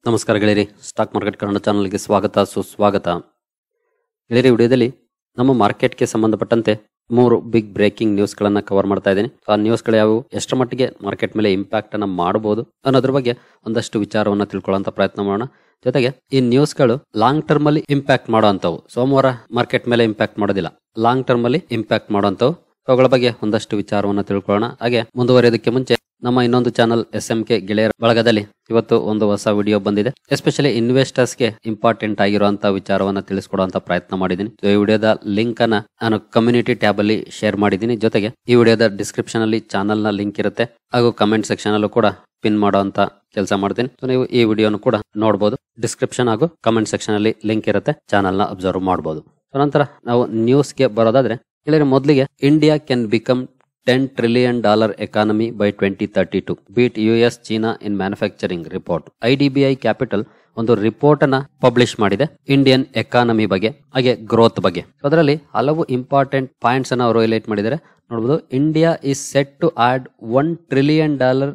ನಮಸ್ಕಾರ ಗೆಳೆಯರಿ, stock market Kannada ಚಾನಲ್ಗೆ ಸ್ವಾಗತ ಸುಸ್ವಾಗತ. ಗೆಳೆಯರಿ, ವಿಡಿಯೋದಲ್ಲಿ ನಮ್ಮ ಮಾರ್ಕೆಟ್ಗೆ ಸಂಬಂಧಪಟ್ಟಂತೆ 3 ಬಿಗ್ ಬ್ರೇಕಿಂಗ್ ನ್ಯೂಸ್ಗಳನ್ನು ಕವರ್ ಮಾಡ್ತಾ ಇದ್ದೀನಿ. ಆ ನ್ಯೂಸ್ಗಳು ಯಾವುವು, ಎಷ್ಟರ ಮಟ್ಟಿಗೆ ಮಾರ್ಕೆಟ್ ಮೇಲೆ ಇಂಪ್ಯಾಕ್ಟ್ ಅನ್ನ ಮಾಡಬಹುದು ಅನ್ನೋದ್ರ ಬಗ್ಗೆ ಒಂದಷ್ಟು ವಿಚಾರವನ್ನ ತಿಳ್ಕೊಳ್ಳುವಂತ ಪ್ರಯತ್ನ ಮಾಡೋಣ. ಜೊತೆಗೆ ಈ ನ್ಯೂಸ್ಗಳು ಲಾಂಗ್ ಟರ್ಮ್ ಅಲ್ಲಿ ಇಂಪ್ಯಾಕ್ಟ್ ಮಾಡುವಂತವು, ಸೋಮವಾರ ಮಾರ್ಕೆಟ್ ಮೇಲೆ ಇಂಪ್ಯಾಕ್ಟ್ ಮಾಡೋದಿಲ್ಲ, ಲಾಂಗ್ ಟರ್ಮ್ ಅಲ್ಲಿ ಇಂಪ್ಯಾಕ್ಟ್ ಮಾಡುವಂತವು. ಅವುಗಳ ಬಗ್ಗೆ ಒಂದಷ್ಟು ವಿಚಾರವನ್ನ ತಿಳ್ಕೊಳ್ಳೋಣ. ಹಾಗೆ ಮುಂದುವರಿಯೋದಕ್ಕೆ ಮುಂಚೆ ನಮ್ಮ ಇನ್ನೊಂದು ಚಾನಲ್ SMK ಗೆಳೆಯರ ಬಳಗದಲ್ಲಿ ಇವತ್ತು ಒಂದು ಹೊಸ ವಿಡಿಯೋ ಬಂದಿದೆ. ಎಸ್ಪೆಷಲಿ ಇನ್ವೆಸ್ಟರ್ಸ್ ಗೆ ಇಂಪಾರ್ಟೆಂಟ್ ಆಗಿರುವಂತಹ ವಿಚಾರವನ್ನ ತಿಳಿಸ್ಕೊಡುವಂತ ಪ್ರಯತ್ನ ಮಾಡಿದ್ದೀನಿ. ಈ ವಿಡಿಯೋದ ಲಿಂಕ್ ಅನ್ನ ನಾನು ಕಮ್ಯುನಿಟಿ ಟ್ಯಾಬ್ ಅಲ್ಲಿ ಶೇರ್ ಮಾಡಿದ್ದೀನಿ. ಜೊತೆಗೆ ಈ ವಿಡಿಯೋದ ಡಿಸ್ಕ್ರಿಪ್ಷನ್ ಅಲ್ಲಿ ಚಾನಲ್ ನ ಲಿಂಕ್ ಇರುತ್ತೆ, ಹಾಗೂ ಕಮೆಂಟ್ ಸೆಕ್ಷನ್ ಅಲ್ಲೂ ಕೂಡ ಪಿನ್ ಮಾಡುವಂತ ಕೆಲಸ ಮಾಡ್ತೀನಿ. ಸೊ ನೀವು ಈ ವಿಡಿಯೋನು ಕೂಡ ನೋಡಬಹುದು. ಡಿಸ್ಕ್ರಿಪ್ಷನ್ ಹಾಗೂ ಕಮೆಂಟ್ ಸೆಕ್ಷನ್ ಅಲ್ಲಿ ಲಿಂಕ್ ಇರುತ್ತೆ, ಚಾನಲ್ ನ ಅಬ್ಸರ್ವ್ ಮಾಡಬಹುದು. ನಂತರ ನಾವು ನ್ಯೂಸ್ಗೆ ಬರೋದಾದ್ರೆ, ಇಲ್ಲಿ ಮೊದಲಿಗೆ India can become $10 trillion economy by 2032, beat US, China in manufacturing report. IDBI Capital ಒಂದು ರಿಪೋರ್ಟ್ ಅನ್ನ ಪಬ್ಲಿಷ್ ಮಾಡಿದೆ ಇಂಡಿಯನ್ ಎಕಾನಮಿ ಬಗ್ಗೆ, ಹಾಗೆ ಗ್ರೋತ್ ಬಗ್ಗೆ. ಅದರಲ್ಲಿ ಹಲವು ಇಂಪಾರ್ಟೆಂಟ್ ಪಾಯಿಂಟ್ಸ್ ಅನ್ನ ಅವರು ಹೈಲೈಟ್ ಮಾಡಿದ್ದಾರೆ. ನೋಡಬಹುದು, India is set to add $1 trillion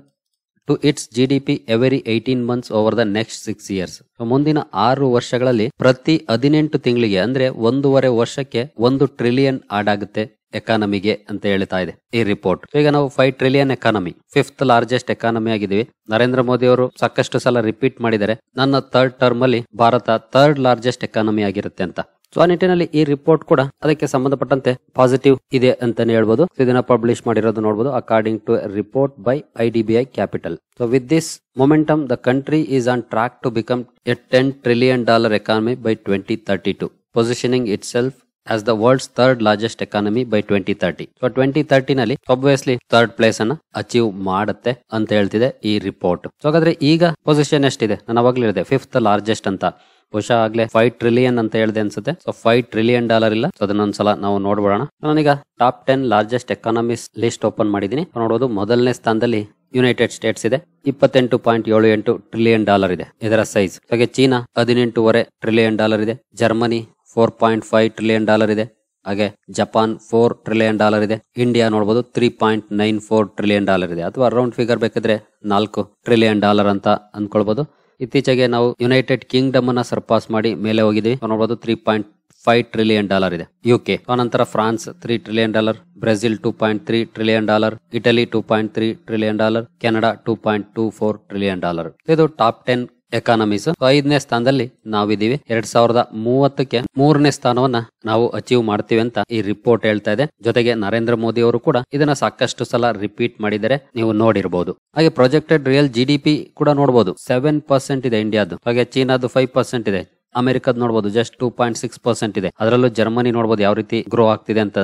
to its GDP every 18 months over the next 6 years. ಮುಂದಿನ 6 ವರ್ಷಗಳಲ್ಲಿ ಪ್ರತಿ 18 ತಿಂಗಳಿಗೆ, ಅಂದ್ರೆ 1.5 ವರ್ಷಕ್ಕೆ 1 ಟ್ರಿಲಿಯನ್ ಆಡ್ ಆಗುತ್ತೆ ಎಕಾನಮಿಗೆ ಅಂತ ಹೇಳ್ತಾ ಇದೆ ಈ ರಿಪೋರ್ಟ್. ಈಗ ನಾವು 5 trillion economy, 5th largest economy ಆಗಿದ್ದೀವಿ. ನರೇಂದ್ರ ಮೋದಿ ಅವರು ಸಾಕಷ್ಟು ಸಲ ರಿಪೀಟ್ ಮಾಡಿದ್ದಾರೆ, ನನ್ನ 3rd ಟರ್ಮ್ ಅಲ್ಲಿ ಭಾರತ 3rd ಲಾರ್ಜೆಸ್ಟ್ ಎಕಾನಮಿ ಆಗಿರುತ್ತೆ ಅಂತ. ಸೊ ಆ ನಿಟ್ಟಿನಲ್ಲಿ ಈ ರಿಪೋರ್ಟ್ ಕೂಡ ಅದಕ್ಕೆ ಸಂಬಂಧಪಟ್ಟಂತೆ ಪಾಸಿಟಿವ್ ಇದೆ ಅಂತಾನೆ ಹೇಳ್ಬೋದು. ಇದನ್ನ ಪಬ್ಲಿಷ್ ಮಾಡಿರೋದು ನೋಡಬಹುದು, according to report by IDBI Capital. So with this momentum, the country is on track to become a $10 trillion economy by 2032, positioning itself as the world's 3rd largest economy by 2030. So 2030 ನಲ್ಲಿ obviously 3rd place ಅನ್ನ achieve ಮಾಡುತ್ತೆ ಅಂತ ಹೇಳ್ತಿದೆ ಈ report. So ಹಾಗಾದ್ರೆ ಈಗ position ಎಷ್ಟಿದೆ? ನಾನು ಅವಾಗ್ಲೇ ಹೇಳಿದೆ 5th ಲಾರ್ಜೆಸ್ಟ್ ಅಂತ. ಬಹುಶಃ ಆಗ್ಲೇ 5 ಟ್ರಿಲಿಯನ್ ಅಂತ ಹೇಳಿದೆ ಅನ್ಸುತ್ತೆ. ಸೊ $5 trillion ಇಲ್ಲ. ಸೊ ಅದನ್ನೊಂದ್ಸಲ ನಾವು ನೋಡ್ಬೋಣ. ನಾನೀಗ top 10 largest economies list open ಮಾಡಿದೀನಿ. ನೋಡಬಹುದು, ಮೊದಲನೇ ಸ್ಥಾನದಲ್ಲಿ ಯುನೈಟೆಡ್ ಸ್ಟೇಟ್ಸ್ ಇದೆ, $28.78 trillion ಇದೆ ಇದರ ಸೈಜ್. ಹಾಗೆ ಚೀನಾ $18.5 trillion ಇದೆ, ಜರ್ಮನಿ $4.5 trillion ಇದೆ, ಹಾಗೆ ಜಪಾನ್ $4 trillion ಇದೆ, ಇಂಡಿಯಾ ನೋಡಬಹುದು $3.94 trillion ಇದೆ, ಅಥವಾ ರೌಂಡ್ ಫಿಗರ್ ಬೇಕಿದ್ರೆ $4 trillion ಅಂತ ಅನ್ಕೊಳ್ಬಹುದು. ಇತ್ತೀಚೆಗೆ ನಾವು ಯುನೈಟೆಡ್ ಕಿಂಗ್ಡಮ್ ಅನ್ನ ಸರ್ಪಾಸ್ ಮಾಡಿ ಮೇಲೆ ಹೋಗಿದ್ವಿ. ನೋಡಬಹುದು $3.5 trillion ಇದೆ. UK ನಂತರ France $3 trillion, Brazil $2.3 trillion, Italy $2.3 trillion, Canada $2.24 trillion. ಇದು ಟಾಪ್ 10 ಎಕಾನಮೀಸ್. 5ನೇ ಸ್ಥಾನದಲ್ಲಿ ನಾವಿದ್ದೀವಿ. 2030ಕ್ಕೆ 3ನೇ ಸ್ಥಾನವನ್ನ ನಾವು ಅಚೀವ್ ಮಾಡ್ತೀವಿ ಅಂತ ಈ ರಿಪೋರ್ಟ್ ಹೇಳ್ತಾ ಇದೆ. ಜೊತೆಗೆ ನರೇಂದ್ರ ಮೋದಿ ಅವರು ಕೂಡ ಇದನ್ನ ಸಾಕಷ್ಟು ಸಲ ರಿಪೀಟ್ ಮಾಡಿದರೆ ನೀವು ನೋಡಿರಬಹುದು. ಹಾಗೆ ಪ್ರೊಜೆಕ್ಟೆಡ್ ರಿಯಲ್ GDP ಕೂಡ ನೋಡಬಹುದು, 7% ಇದೆ ಇಂಡಿಯಾದು. ಹಾಗೆ ಚೀನಾದು 5% ಇದೆ, ಅಮೆರಿಕದ್ ನೋಡಬಹುದು ಜಸ್ಟ್ 2.6% ಇದೆ. ಅದರಲ್ಲೂ ಜರ್ಮನಿ ನೋಡಬಹುದು ಯಾವ ರೀತಿ ಗ್ರೋ ಆಗ್ತಿದೆ ಅಂತ,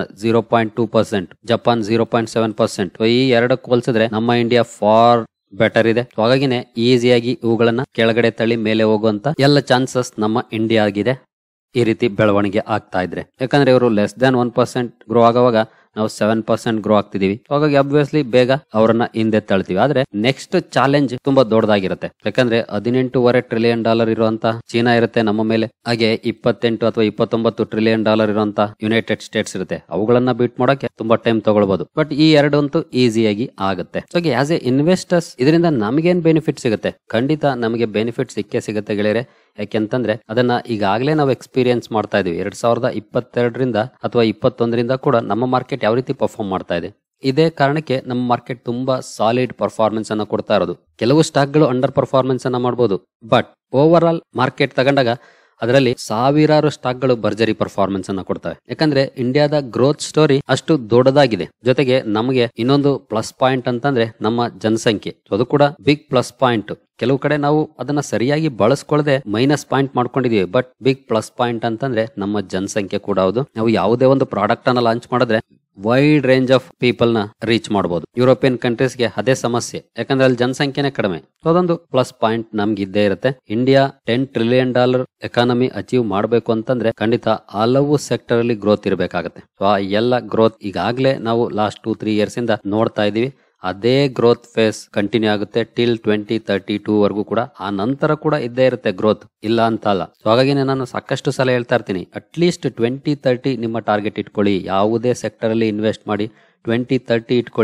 0.2%, ಜಪಾನ್ 0.7%. ಈ ಎರಡಕ್ಕೂ ಹೋಲಿಸಿದ್ರೆ ನಮ್ಮ ಇಂಡಿಯಾ ಫಾರ್ ಬೆಟರ್ ಇದೆ. ಹಾಗಾಗಿನೇ ಈಸಿಯಾಗಿ ಇವುಗಳನ್ನ ಕೆಳಗಡೆ ತಳ್ಳಿ ಮೇಲೆ ಹೋಗುವಂತ ಎಲ್ಲ ಚಾನ್ಸಸ್ ನಮ್ಮ ಇಂಡಿಯಾ ಆಗಿದೆ, ಈ ರೀತಿ ಬೆಳವಣಿಗೆ ಆಗ್ತಾ ಇದ್ರೆ. ಯಾಕಂದ್ರೆ ಇವರು <1% ಗ್ರೋ ಆಗುವಾಗ ನಾವು 7% ಗ್ರೋ ಆಗ್ತಿದೀವಿ. ಹಾಗಾಗಿ ಅಬ್ವಿಯಸ್ಲಿ ಬೇಗ ಅವರನ್ನ ಹಿಂದೆ ತಳ್ತೀವಿ. ಆದ್ರೆ ನೆಕ್ಸ್ಟ್ ಚಾಲೆಂಜ್ ತುಂಬಾ ದೊಡ್ಡದಾಗಿರುತ್ತೆ. ಯಾಕಂದ್ರೆ $18.5 trillion ಇರುವಂತ ಚೀನಾ ಇರುತ್ತೆ ನಮ್ಮ ಮೇಲೆ, ಹಾಗೆ 28 ಅಥವಾ 29 trillion ಇರುವಂತ ಯುನೈಟೆಡ್ ಸ್ಟೇಟ್ಸ್ ಇರುತ್ತೆ. ಅವುಗಳನ್ನ ಬೀಟ್ ಮಾಡಕ್ಕೆ ತುಂಬಾ ಟೈಮ್ ತಗೊಳ್ಬಹುದು. ಬಟ್ ಈ ಎರಡಂತೂ ಈಸಿಯಾಗಿ ಆಗುತ್ತೆ. ಸೊ ಆಸ್ ಎ ಇನ್ವೆಸ್ಟರ್ಸ್ ಇದರಿಂದ ನಮಗೇನ್ ಬೆನಿಫಿಟ್ ಸಿಗುತ್ತೆ? ಖಂಡಿತ ನಮಗೆ ಬೆನಿಫಿಟ್ ಸಿಕ್ಕೇ ಸಿಗುತ್ತೆ ಗೆಳೆಯರೆ. ಯಾಕೆಂತಂದ್ರೆ ಅದನ್ನ ಈಗಾಗಲೇ ನಾವು ಎಕ್ಸ್ಪೀರಿಯನ್ಸ್ ಮಾಡ್ತಾ ಇದೀವಿ. 2022ರಿಂದ ಅಥವಾ 21ರಿಂದ ಕೂಡ ನಮ್ಮ ಮಾರ್ಕೆಟ್ ಯಾವ ರೀತಿ ಪರ್ಫಾರ್ಮ್ ಮಾಡ್ತಾ ಇದೆ. ಇದೇ ಕಾರಣಕ್ಕೆ ನಮ್ಮ ಮಾರ್ಕೆಟ್ ತುಂಬಾ ಸಾಲಿಡ್ ಪರ್ಫಾರ್ಮೆನ್ಸ್ ಅನ್ನ ಕೊಡ್ತಾ ಇರೋದು. ಕೆಲವು ಸ್ಟಾಕ್ ಗಳು ಅಂಡರ್ ಪರ್ಫಾರ್ಮೆನ್ಸ್ ಅನ್ನ ಮಾಡಬಹುದು, ಬಟ್ ಓವರ್ ಆಲ್ ಮಾರ್ಕೆಟ್ ತಗೊಂಡಾಗ ಅದರಲ್ಲಿ ಸಾವಿರಾರು ಸ್ಟಾಕ್ ಗಳು ಭರ್ಜರಿ ಪರ್ಫಾರ್ಮೆನ್ಸ್ ಅನ್ನ ಕೊಡ್ತವೆ. ಯಾಕಂದ್ರೆ ಇಂಡಿಯಾದ ಗ್ರೋತ್ ಸ್ಟೋರಿ ಅಷ್ಟು ದೊಡ್ಡದಾಗಿದೆ. ಜೊತೆಗೆ ನಮಗೆ ಇನ್ನೊಂದು ಪ್ಲಸ್ ಪಾಯಿಂಟ್ ಅಂತಂದ್ರೆ ನಮ್ಮ ಜನಸಂಖ್ಯೆ, ಅದು ಕೂಡ ಬಿಗ್ ಪ್ಲಸ್ ಪಾಯಿಂಟ್. ಕೆಲವು ಕಡೆ ನಾವು ಅದನ್ನ ಸರಿಯಾಗಿ ಬಳಸ್ಕೊಳ್ಳದೆ ಮೈನಸ್ ಪಾಯಿಂಟ್ ಮಾಡ್ಕೊಂಡಿದೀವಿ. ಬಟ್ ಬಿಗ್ ಪ್ಲಸ್ ಪಾಯಿಂಟ್ ಅಂತಂದ್ರೆ ನಮ್ಮ ಜನಸಂಖ್ಯೆ ಕೂಡ ಹೌದು. ನಾವು ಯಾವುದೇ ಒಂದು ಪ್ರಾಡಕ್ಟ್ ಅನ್ನ ಲಾಂಚ್ ಮಾಡಿದ್ರೆ ವೈಡ್ ರೇಂಜ್ ಆಫ್ ಪೀಪಲ್ ನ ರೀಚ್ ಮಾಡಬಹುದು. ಯುರೋಪಿಯನ್ ಕಂಟ್ರೀಸ್ಗೆ ಅದೇ ಸಮಸ್ಯೆ, ಯಾಕಂದ್ರೆ ಅಲ್ಲಿ ಜನಸಂಖ್ಯೆನೇ ಕಡಿಮೆ. ಅದೊಂದು ಪ್ಲಸ್ ಪಾಯಿಂಟ್ ನಮ್ಗೆ ಇದ್ದೇ ಇರುತ್ತೆ. ಇಂಡಿಯಾ $10 trillion ಎಕಾನಮಿ ಅಚೀವ್ ಮಾಡಬೇಕು ಅಂತಂದ್ರೆ ಖಂಡಿತ ಹಲವು ಸೆಕ್ಟರ್ ಅಲ್ಲಿ ಗ್ರೋತ್ ಇರಬೇಕಾಗುತ್ತೆ. ಸೊ ಆ ಎಲ್ಲ ಗ್ರೋತ್ ಈಗಾಗಲೇ ನಾವು ಲಾಸ್ಟ್ 2-3 ಇಯರ್ಸ್ ಇಂದ ನೋಡ್ತಾ ಇದೀವಿ. ಅದೇ ಗ್ರೋತ್ ಫೇಸ್ ಕಂಟಿನ್ಯೂ ಆಗುತ್ತೆ ಟಿಲ್ 2032 ವರೆಗೂ ಕೂಡ. ಆ ನಂತರ ಕೂಡ ಇದ್ದೇ ಇರುತ್ತೆ ಗ್ರೋತ್, ಇಲ್ಲ ಅಂತ ಅಲ್ಲ. ಸೊ ಹಾಗಾಗಿ ನಾನು ಸಾಕಷ್ಟು ಸಲ ಹೇಳ್ತಾ ಇರ್ತೀನಿ, ಅಟ್ಲೀಸ್ಟ್ 2030 ನಿಮ್ಮ ಟಾರ್ಗೆಟ್ ಇಟ್ಕೊಳ್ಳಿ. ಯಾವುದೇ ಸೆಕ್ಟರ್ ಅಲ್ಲಿ ಇನ್ವೆಸ್ಟ್ ಮಾಡಿ 2030 ಇಟ್ಕೊಳ್ಳಿ.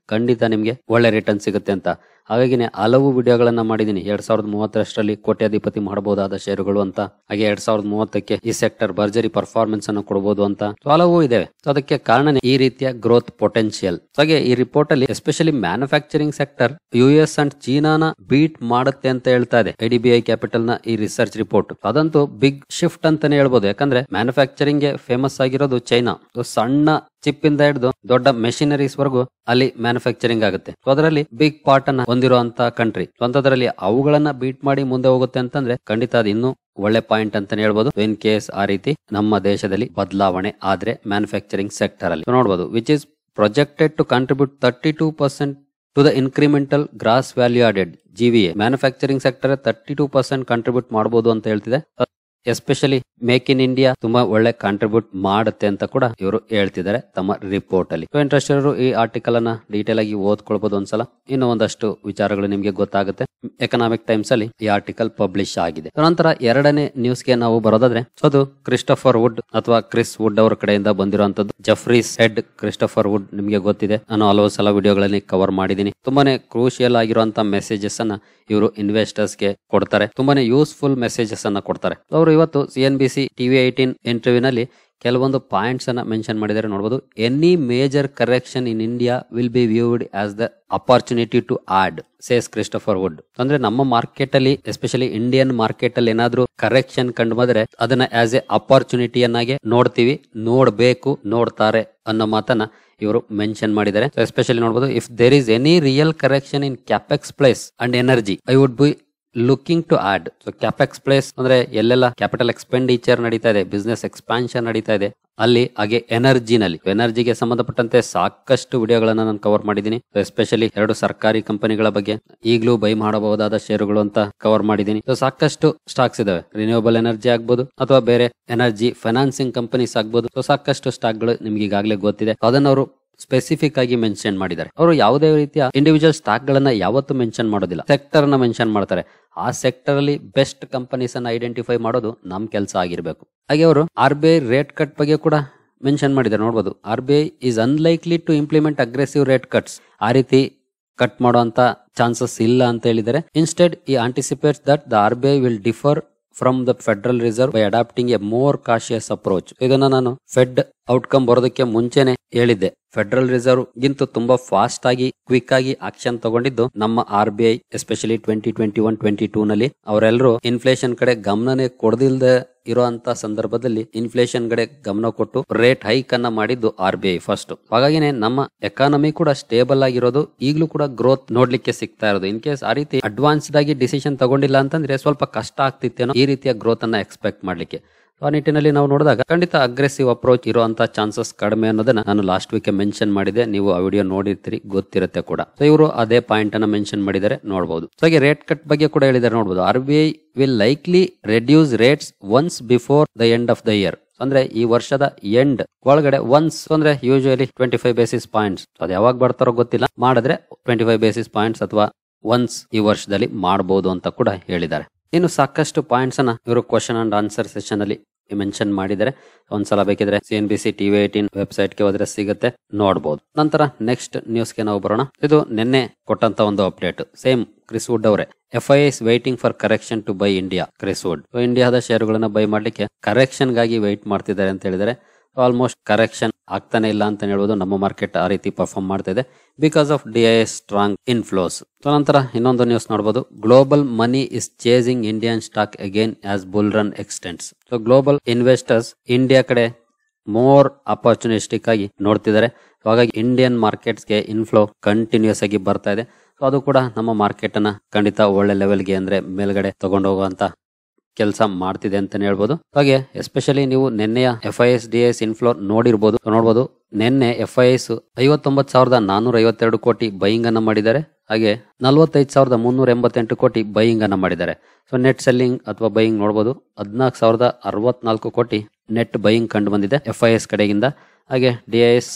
ಖಂಡಿತ ನಿಮ್ಗೆ ಒಳ್ಳೆ ರಿಟರ್ನ್ ಸಿಗುತ್ತೆ ಅಂತ. ಹಾಗಾಗಿನೇ ಹಲವು ವಿಡಿಯೋಗಳನ್ನ ಮಾಡಿದೀನಿ 2030 ಕೋಟ್ಯಾಧಿಪತಿ ಮಾಡಬಹುದಾದ ಷೇರುಗಳು ಅಂತ, ಹಾಗೆ 2030ಕ್ಕೆ ಈ ಸೆಕ್ಟರ್ ಭರ್ಜರಿ ಪರ್ಫಾರ್ಮೆನ್ಸ್ ಅನ್ನು ಕೊಡಬಹುದು ಅಂತ ಹಲವು ಇದೆ. ಅದಕ್ಕೆ ಕಾರಣ ಈ ರೀತಿಯ ಗ್ರೋತ್ ಪೊಟೆನ್ಶಿಯಲ್. ಹಾಗೆ ಈ ರಿಪೋರ್ಟ್ ಅಲ್ಲಿ especially manufacturing sector US and ಚೀನಾನ ಬೀಟ್ ಮಾಡುತ್ತೆ ಅಂತ ಹೇಳ್ತಾ ಇದೆ IDBI ಕ್ಯಾಪಿಟಲ್ ನ ಈ ರಿಸರ್ಚ್ ರಿಪೋರ್ಟ್. ಅದಂತೂ ಬಿಗ್ ಶಿಫ್ಟ್ ಅಂತಾನೆ ಹೇಳ್ಬೋದು. ಯಾಕಂದ್ರೆ ಮ್ಯಾನುಫ್ಯಾಕ್ಚರಿಂಗ್ ಗೆ ಫೇಮಸ್ ಆಗಿರೋದು ಚೈನಾ. ಸಣ್ಣ ಚಿಪ್ ಇಂದ ಹಿಡಿದು ದೊಡ್ಡ ಮೆಷಿನರೀಸ್ ವರೆಗೂ ಅಲ್ಲಿ ಮ್ಯಾನುಫ್ಯಾಕ್ಚರಿಂಗ್ ಆಗುತ್ತೆ. ಅದರಲ್ಲಿ ಬಿಗ್ ಪಾರ್ಟ್ ಅನ್ನ ಹೊಂದಿರುವಂತ ಕಂಟ್ರಿ. ಅಂತದ್ರಲ್ಲಿ ಅವುಗಳನ್ನ ಬೀಟ್ ಮಾಡಿ ಮುಂದೆ ಹೋಗುತ್ತೆ ಅಂತಂದ್ರೆ ಖಂಡಿತ ಅದು ಇನ್ನೂ ಒಳ್ಳೆ ಪಾಯಿಂಟ್ ಅಂತಾನೆ ಹೇಳ್ಬೋದು. ಇನ್ ಕೇಸ್ ಆ ರೀತಿ ನಮ್ಮ ದೇಶದಲ್ಲಿ ಬದಲಾವಣೆ ಆದ್ರೆ ಮ್ಯಾನುಫ್ಯಾಕ್ಚರಿಂಗ್ ಸೆಕ್ಟರ್ ಅಲ್ಲಿ ನೋಡಬಹುದು, which is projected to contribute 32% to the incremental gross value added GVA. Manufacturing sector 32% contribute ಮಾಡಬಹುದು ಅಂತ ಹೇಳ್ತಿದೆ. ಎಸ್ಪೆಷಲಿ ಮೇಕ್ ಇನ್ ಇಂಡಿಯಾ ತುಂಬಾ ಒಳ್ಳೆ ಕಾಂಟ್ರಿಬ್ಯೂಟ್ ಮಾಡುತ್ತೆ ಅಂತ ಕೂಡ ಇವರು ಹೇಳ್ತಿದ್ದಾರೆ ತಮ್ಮ ರಿಪೋರ್ಟ್ ಅಲ್ಲಿ. ಇಂಟ್ರೆಸ್ಟ್ ಇರೋರು ಈ ಆರ್ಟಿಕಲ್ ಅನ್ನ ಡೀಟೇಲ್ ಆಗಿ ಓದ್ಕೊಳ್ಬಹುದು ಒಂದ್ಸಲ. ಇನ್ನು ಒಂದಷ್ಟು ವಿಚಾರಗಳು ನಿಮ್ಗೆ ಗೊತ್ತಾಗುತ್ತೆ. ಎಕನಾಮಿಕ್ ಟೈಮ್ಸ್ ಅಲ್ಲಿ ಈ ಆರ್ಟಿಕಲ್ ಪಬ್ಲಿಷ್ ಆಗಿದೆ. ನಂತರ ಎರಡನೇ ನ್ಯೂಸ್ ಗೆ ನಾವು ಬರೋದಾದ್ರೆ ಅದು ಕ್ರಿಸ್ಟೋಫರ್ ವುಡ್ ಅಥವಾ ಕ್ರಿಸ್ ವುಡ್ ಅವರ ಕಡೆಯಿಂದ ಬಂದಿರುವಂತದ್ದು. ಜಫ್ರೀಸ್ ಹೆಡ್ ಕ್ರಿಸ್ಟೋಫರ್ ವುಡ್ ನಿಮ್ಗೆ ಗೊತ್ತಿದೆ, ನಾನು ಹಲವು ಸಲ ವಿಡಿಯೋಗಳಲ್ಲಿ ಕವರ್ ಮಾಡಿದೀನಿ. ತುಂಬಾನೇ ಕ್ರೂಷಿಯಲ್ ಆಗಿರುವಂತಹ ಮೆಸೇಜಸ್ ಅನ್ನ ಇವರು ಇನ್ವೆಸ್ಟರ್ಸ್ ಗೆ ಕೊಡ್ತಾರೆ. ತುಂಬಾನೇ ಯೂಸ್ಫುಲ್ ಮೆಸೇಜಸ್ ಅನ್ನ ಕೊಡ್ತಾರೆ. ಅವರು ಇವತ್ತು CNBC TV18 ಇಂಟರ್ವ್ಯೂ ನಲ್ಲಿ ಕೆಲವೊಂದು ಪಾಯಿಂಟ್ಸ್ ಅನ್ನ ಮೆನ್ಷನ್ ಮಾಡಿದರೆ ನೋಡಬಹುದು. Any major correction in India will be viewed as the opportunity to add, says Christopher Wood. ಅಂದ್ರೆ ನಮ್ಮ ಮಾರ್ಕೆಟ್ ಅಲ್ಲಿ ಎಸ್ಪೆಷಲಿ ಇಂಡಿಯನ್ ಮಾರ್ಕೆಟ್ ಅಲ್ಲಿ ಏನಾದ್ರೂ ಕರೆಕ್ಷನ್ ಕಂಡು ಬಂದ್ರೆ ಅದನ್ನ ಆಸ್ ಎ ಅಪರ್ಚುನಿಟಿಯನ್ನಾಗೆ ನೋಡ್ತೀವಿ, ನೋಡ್ಬೇಕು, ನೋಡ್ತಾರೆ ಅನ್ನೋ ಮಾತನ್ನ ಇವರು ಮೆನ್ಷನ್ ಮಾಡಿದ್ದಾರೆ. ಎಸ್ಪೆಷಲಿ ನೋಡಬಹುದು, if there is any real correction in capex place and energy I would be looking to add. So capex place ಅಂದ್ರೆ ಎಲ್ಲೆಲ್ಲ ಕ್ಯಾಪಿಟಲ್ ಎಕ್ಸ್ಪೆಂಡಿಚರ್ ನಡೀತಾ ಇದೆ, ಬಿಸ್ನೆಸ್ ಎಕ್ಸ್ಪಾನ್ಷನ್ ನಡೀತಾ ಇದೆ ಅಲ್ಲಿ, ಹಾಗೆ ಎನರ್ಜಿಗೆ ಸಂಬಂಧಪಟ್ಟಂತೆ ಸಾಕಷ್ಟು ವಿಡಿಯೋಗಳನ್ನ ನಾನು ಕವರ್ ಮಾಡಿದ್ದೀನಿ. ಎಸ್ಪೆಷಲಿ 2 ಸರ್ಕಾರಿ ಕಂಪನಿಗಳ ಬಗ್ಗೆ, ಈಗಲೂ ಬೈ ಮಾಡಬಹುದಾದ ಷೇರುಗಳು ಅಂತ ಕವರ್ ಮಾಡಿದ್ದೀನಿ. ಸಾಕಷ್ಟು ಸ್ಟಾಕ್ಸ್ ಇದಾವೆ, ರಿನ್ಯೂವಬಲ್ ಎನರ್ಜಿ ಆಗ್ಬೋದು ಅಥವಾ ಬೇರೆ ಎನರ್ಜಿ ಫೈನಾನ್ಸಿಂಗ್ ಕಂಪನೀಸ್ ಆಗ್ಬೋದು. ಸಾಕಷ್ಟು ಸ್ಟಾಕ್ ಗಳು ನಿಮ್ಗೆ ಈಗಾಗಲೇ ಗೊತ್ತಿದೆ. ಅದನ್ನ ಅವರು ಸ್ಪೆಸಿಫಿಕ್ ಆಗಿ ಮೆನ್ಷನ್ ಮಾಡಿದ್ದಾರೆ. ಅವರು ಯಾವುದೇ ರೀತಿಯ ಇಂಡಿವಿಜುವಲ್ ಸ್ಟಾಕ್ ಗಳನ್ನ ಯಾವತ್ತೂ ಮೆನ್ಷನ್ ಮಾಡೋದಿಲ್ಲ, ಸೆಕ್ಟರ್ ನ ಮೆನ್ಷನ್ ಮಾಡ್ತಾರೆ. ಆ ಸೆಕ್ಟರ್ ಅಲ್ಲಿ ಬೆಸ್ಟ್ ಕಂಪನೀಸ್ ಅನ್ನ ಐಡೆಂಟಿಫೈ ಮಾಡೋದು ನಮ್ ಕೆಲಸ ಆಗಿರ್ಬೇಕು. ಹಾಗೆ ಅವರು RBI ರೇಟ್ ಕಟ್ ಬಗ್ಗೆ ಕೂಡ ಮೆನ್ಷನ್ ಮಾಡಿದ್ದಾರೆ. ನೋಡಬಹುದು, RBI is unlikely to implement aggressive rate cuts. ಆ ರೀತಿ ಕಟ್ ಮಾಡುವಂತ ಚಾನ್ಸಸ್ ಇಲ್ಲ ಅಂತ ಹೇಳಿದ್ದಾರೆ. Instead he anticipates that the RBI will differ from the Federal Reserve by adopting a more cautious approach. ಇದನ್ನ ನಾನು ಫೆಡ್ ಔಟ್ಕಮ್ ಬರೋದಕ್ಕೆ ಮುಂಚೆನೆ ಹೇಳಿದ್ದೆ. ಫೆಡರಲ್ ರಿಸರ್ವ್ ಗಿಂತ ತುಂಬಾ ಫಾಸ್ಟ್ ಆಗಿ ಕ್ವಿಕ್ ಆಗಿ ಆಕ್ಷನ್ ತಗೊಂಡಿದ್ದು ನಮ್ಮ RBI, ಎಸ್ಪೆಷಲಿ 2021-22 ನಲ್ಲಿ. ಅವರೆಲ್ಲರೂ ಇನ್ಫ್ಲೇಷನ್ ಕಡೆ ಗಮನನೇ ಕೊಡದಿಲ್ಲದೆ ಇರುವಂತ ಸಂದರ್ಭದಲ್ಲಿ ಇನ್ಫ್ಲೇಷನ್ ಕಡೆ ಗಮನ ಕೊಟ್ಟು ರೇಟ್ ಹೈಕ್ ಅನ್ನ ಮಾಡಿದ್ದು RBI ಫಸ್ಟ್. ಹಾಗಾಗಿನೇ ನಮ್ಮ ಎಕಾನಮಿ ಕೂಡ ಸ್ಟೇಬಲ್ ಆಗಿರೋದು, ಈಗಲೂ ಕೂಡ ಗ್ರೋತ್ ನೋಡ್ಲಿಕ್ಕೆ ಸಿಗ್ತಾ ಇರೋದು. ಇನ್ ಕೇಸ್ ಆ ರೀತಿ ಅಡ್ವಾನ್ಸ್ಡ್ ಆಗಿ ಡಿಸಿಷನ್ ತಗೊಂಡಿಲ್ಲ ಅಂತಂದ್ರೆ ಸ್ವಲ್ಪ ಕಷ್ಟ ಆಗ್ತಿತ್ತೇನೋ ಈ ರೀತಿಯ ಗ್ರೋತ್ ಅನ್ನ ಎಕ್ಸ್ಪೆಕ್ಟ್ ಮಾಡ್ಲಿಕ್ಕೆ. ಆ ನಿಟ್ಟಿನಲ್ಲಿ ನಾವು ನೋಡಿದಾಗ ಖಂಡಿತ ಅಗ್ರೆಸಿವ್ ಅಪ್ರೋಚ್ ಇರುವಂತ ಚಾನ್ಸಸ್ ಕಡಿಮೆ ಅನ್ನೋದನ್ನ ನಾನು ಲಾಸ್ಟ್ ವೀಕ್ ಮೆನ್ಷನ್ ಮಾಡಿದೆ. ನೀವು ಆ ವಿಡಿಯೋ ನೋಡಿರ್ತೀರಿ, ಗೊತ್ತಿರುತ್ತೆ ಕೂಡ. ಇವರು ಅದೇ ಪಾಯಿಂಟ್ ಅನ್ನ ಮೆನ್ಷನ್ ಮಾಡಿದ್ದಾರೆ, ನೋಡಬಹುದು. ಹಾಗೆ ರೇಟ್ ಕಟ್ ಬಗ್ಗೆ ಕೂಡ ಹೇಳಿದ್ದಾರೆ, ನೋಡಬಹುದು. RBI will likely reduce rates once before the end of the year. ಅಂದ್ರೆ ಈ ವರ್ಷದ ಎಂಡ್ ಒಳಗಡೆ ಒನ್ಸ್ ಅಂದ್ರೆ ಯೂಶುವಲಿ 25 ಬೇಸಿಸ್ ಪಾಯಿಂಟ್ಸ್. ಅದು ಯಾವಾಗ ಬರ್ತಾರೋ ಗೊತ್ತಿಲ್ಲ, ಮಾಡಿದ್ರೆ 25 ಬೇಸಿಸ್ ಪಾಯಿಂಟ್ಸ್ ಅಥವಾ ಒನ್ಸ್ ಈ ವರ್ಷದಲ್ಲಿ ಮಾಡಬಹುದು ಅಂತ ಕೂಡ ಹೇಳಿದ್ದಾರೆ. ಇನ್ನು ಸಾಕಷ್ಟು ಪಾಯಿಂಟ್ಸ್ ಅನ್ನ ಇವರು ಕ್ವಶನ್ ಅಂಡ್ ಆನ್ಸರ್ ಸೆಷನ್ ಅಲ್ಲಿ ಮೆನ್ಷನ್ ಮಾಡಿದರೆ ಒಂದ್ಸಲ ಬೇಕಿದ್ರೆ CNBC TV18 ವೆಬ್ಸೈಟ್ ಗೆ ಹೋದ್ರೆ ಸಿಗುತ್ತೆ, ನೋಡಬಹುದು. ನಂತರ ನೆಕ್ಸ್ಟ್ ನ್ಯೂಸ್ ಗೆ ನಾವು ಬರೋಣ. ಇದು ನಿನ್ನೆ ಕೊಟ್ಟಂತ ಒಂದು ಅಪ್ಡೇಟ್. ಸೇಮ್ ಕ್ರಿಸ್ ವುಡ್ ಅವರೇ, FIS waiting for correction to buy India. Chris Wood ಇಂಡಿಯಾದ ಶೇರುಗಳನ್ನ ಬೈ ಮಾಡ್ಲಿಕ್ಕೆ ಕರೆಕ್ಷನ್ ಗಾಗಿ ವೈಟ್ ಮಾಡ್ತಿದ್ದಾರೆ ಅಂತ ಹೇಳಿದರೆ ಆಲ್ಮೋಸ್ಟ್ ಕರೆಕ್ಷನ್ ಆಗ್ತಾನೆ ಇಲ್ಲ ಅಂತ ಹೇಳ್ಬೋದು. ನಮ್ಮ ಮಾರ್ಕೆಟ್ ಆ ರೀತಿ ಪರ್ಫಾರ್ಮ್ ಮಾಡ್ತಾ ಇದೆ because of DIS strong inflows. ನಂತರ ಇನ್ನೊಂದು ನ್ಯೂಸ್ ನೋಡಬಹುದು. Global money is chasing Indian stock again as bull run extends. So global investors India ಕಡೆ ಮೋರ್ ಅಪರ್ಚುನಿಸ್ಟಿಕ್ ಆಗಿ ನೋಡ್ತಿದ್ದಾರೆ. ಹಾಗಾಗಿ ಇಂಡಿಯನ್ ಮಾರ್ಕೆಟ್ಸ್ ಗೆ ಇನ್ಫ್ಲೋ ಕಂಟಿನ್ಯೂಸ್ ಆಗಿ ಬರ್ತಾ ಇದೆ. ಸೊ ಅದು ಕೂಡ ನಮ್ಮ ಮಾರ್ಕೆಟ್ ಅನ್ನ ಖಂಡಿತ ಒಳ್ಳೆ ಲೆವೆಲ್ಗೆ ಅಂದ್ರೆ ಮೇಲ್ಗಡೆ ತಗೊಂಡು ಹೋಗುವಂತ ಕೆಲಸ ಮಾಡ್ತಿದೆ ಅಂತಾನೆ ಹೇಳ್ಬೋದು. ಹಾಗೆ ಎಸ್ಪೆಷಲಿ ನೀವು ನಿನ್ನೆಯ FIS DIS ಇನ್ಫ್ಲೋ ನೋಡಬಹುದು. ನಿನ್ನೆ FIS 59,452 ಕೋಟಿ ಬೈಯಿಂಗ್ ಅನ್ನ ಮಾಡಿದ್ದಾರೆ. ಹಾಗೆ 45,388 ಕೋಟಿ ಬೈಯಿಂಗ್ ಅನ್ನ ಮಾಡಿದ್ದಾರೆ. ಸೊ ನೆಟ್ ಸೆಲ್ಲಿಂಗ್ ಅಥವಾ ಬೈಯಿಂಗ್ ನೋಡಬಹುದು, 14,064 ಕೋಟಿ ನೆಟ್ ಬೈಯಿಂಗ್ ಕಂಡು ಬಂದಿದೆ FIS ಕಡೆಗಿಂದ. ಹಾಗೆ DIS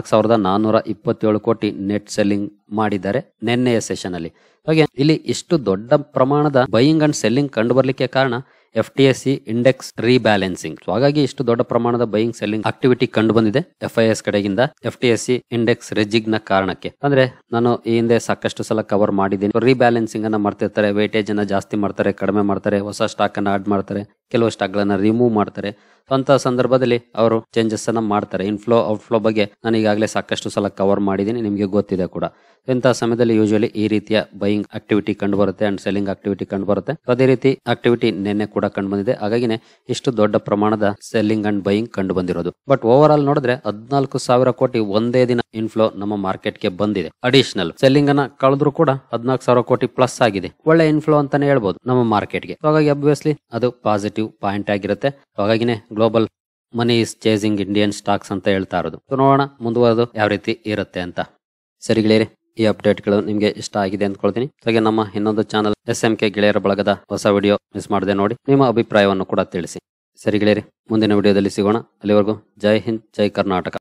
4,427 ಕೋಟಿ ನೆಟ್ ಸೆಲ್ಲಿಂಗ್ ಮಾಡಿದ್ದಾರೆ ನಿನ್ನೆಯ ಸೆಷನ್ ಅಲ್ಲಿ. ಹಾಗೆ ಇಲ್ಲಿ ಇಷ್ಟು ದೊಡ್ಡ ಪ್ರಮಾಣದ ಬೈಯಿಂಗ್ ಅಂಡ್ ಸೆಲ್ಲಿಂಗ್ ಕಂಡು ಬರ್ಲಿಕ್ಕೆ ಕಾರಣ FTSE ಇಂಡೆಕ್ಸ್ ರೀಬ್ಯಾಲೆನ್ಸಿಂಗ್. ಸೊ ಹಾಗಾಗಿ ಇಷ್ಟು ದೊಡ್ಡ ಪ್ರಮಾಣದ ಬೈಯಿಂಗ್ ಸೆಲ್ಲಿಂಗ್ ಆಕ್ಟಿವಿಟಿ ಕಂಡು ಬಂದಿದೆ FIS ಕಡೆಗಿಂದ FTSE ಇಂಡೆಕ್ಸ್ ರೆಜಿಗ್ ನ ಕಾರಣಕ್ಕೆ. ಅಂದ್ರೆ ನಾನು ಈ ಹಿಂದೆ ಸಾಕಷ್ಟು ಸಲ ಕವರ್ ಮಾಡಿದ್ದೀನಿ. ರೀಬ್ಯಾಲೆನ್ಸಿಂಗ್ ಅನ್ನ ಮಾಡ್ತಿರ್ತಾರೆ, ವೇಟೇಜ್ ಅನ್ನ ಜಾಸ್ತಿ ಮಾಡ್ತಾರೆ, ಕಡಿಮೆ ಮಾಡ್ತಾರೆ, ಹೊಸ ಸ್ಟಾಕ್ ಅನ್ನ ಆಡ್ ಮಾಡ್ತಾರೆ, ಕೆಲವು ಸ್ಟಾಕ್ ಗಳನ್ನ ರಿಮೂವ್ ಮಾಡ್ತಾರೆ. ಅಂತ ಸಂದರ್ಭದಲ್ಲಿ ಅವರು ಚೇಂಜಸ್ ಅನ್ನ ಮಾಡ್ತಾರೆ. ಇನ್ಫ್ಲೋ ಔಟ್ಫ್ಲೋ ಬಗ್ಗೆ ನಾನು ಈಗಾಗಲೇ ಸಾಕಷ್ಟು ಸಲ ಕವರ್ ಮಾಡಿದ್ದೀನಿ, ನಿಮಗೆ ಗೊತ್ತಿದೆ ಕೂಡ. ಇಂತಹ ಸಮಯದಲ್ಲಿ ಯೂಶುವಲಿ ಈ ರೀತಿಯ ಬೈಯಿಂಗ್ ಆಕ್ಟಿವಿಟಿ ಕಂಡು ಬರುತ್ತೆ ಅಂಡ್ ಸೆಲ್ಲಿಂಗ್ ಆಕ್ಟಿವಿಟಿ ಕಂಡು ಬರುತ್ತೆ. ಅದೇ ರೀತಿ ಆಕ್ಟಿವಿಟಿ ನಿನ್ನೆ ಕೂಡ ಕಂಡು ಬಂದಿದೆ. ಹಾಗಾಗಿನೇ ಇಷ್ಟು ದೊಡ್ಡ ಪ್ರಮಾಣದ ಸೆಲ್ಲಿಂಗ್ ಅಂಡ್ ಬೈಯಿಂಗ್ ಕಂಡು ಬಂದಿರೋದು. ಬಟ್ ಓವರ್ ಆಲ್ ನೋಡಿದ್ರೆ 14,000 ಕೋಟಿ ಒಂದೇ ದಿನ ಇನ್ಫ್ಲೋ ನಮ್ಮ ಮಾರ್ಕೆಟ್ ಗೆ ಬಂದಿದೆ. ಅಡಿಷನಲ್ ಸೆಲ್ಲಿಂಗ್ ಅನ್ನ ಕಳೆದ್ರು ಕೂಡ 14,000 ಕೋಟಿ ಪ್ಲಸ್ ಆಗಿದೆ. ಒಳ್ಳೆ ಇನ್ಫ್ಲೋ ಅಂತಾನೆ ಹೇಳ್ಬೋದು ನಮ್ಮ ಮಾರ್ಕೆಟ್ ಗೆ. ಹಾಗಾಗಿ ಅಬ್ವಿಯಸ್ಲಿ ಅದು ಪಾಸಿಟಿವ್ ಪಾಯಿಂಟ್ ಆಗಿರುತ್ತೆ. ಹಾಗಾಗಿನೇ global money is chasing Indian stocks ಅಂತ ಹೇಳ್ತಾ ಇರೋದು. ನೋಡೋಣ ಮುಂದುವರೆದು ಯಾವ ರೀತಿ ಇರುತ್ತೆ ಅಂತ. ಸರಿ ಗೆಳೆಯರೆ, ಈ ಅಪ್ಡೇಟ್ಗಳು ನಿಮ್ಗೆ ಇಷ್ಟ ಆಗಿದೆ ಅಂದ್ಕೊಳ್ತೀನಿ. ಹಾಗೆ ನಮ್ಮ ಇನ್ನೊಂದು ಚಾನಲ್ SMK ಗೆಳೆಯರ ಬಳಗದ ಹೊಸ ವಿಡಿಯೋ ಮಿಸ್ ಮಾಡದೆ ನೋಡಿ, ನಿಮ್ಮ ಅಭಿಪ್ರಾಯವನ್ನು ಕೂಡ ತಿಳಿಸಿ. ಸರಿ ಗೆಳೆಯರೆ, ಮುಂದಿನ ವಿಡಿಯೋದಲ್ಲಿ ಸಿಗೋಣ. ಅಲ್ಲಿವರೆಗೂ ಜೈ ಹಿಂದ್, ಜೈ ಕರ್ನಾಟಕ.